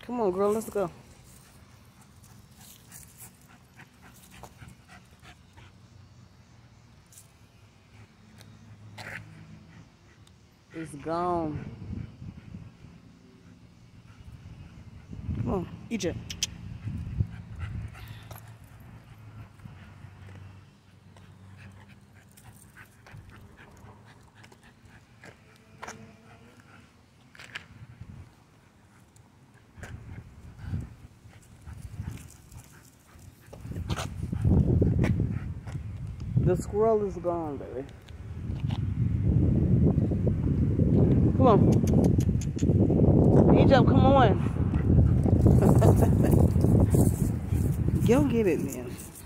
Come on, girl, let's go. It's gone. Come on, Egypt. The squirrel is gone, baby. Come on. Egypt, come on. Go get it, man.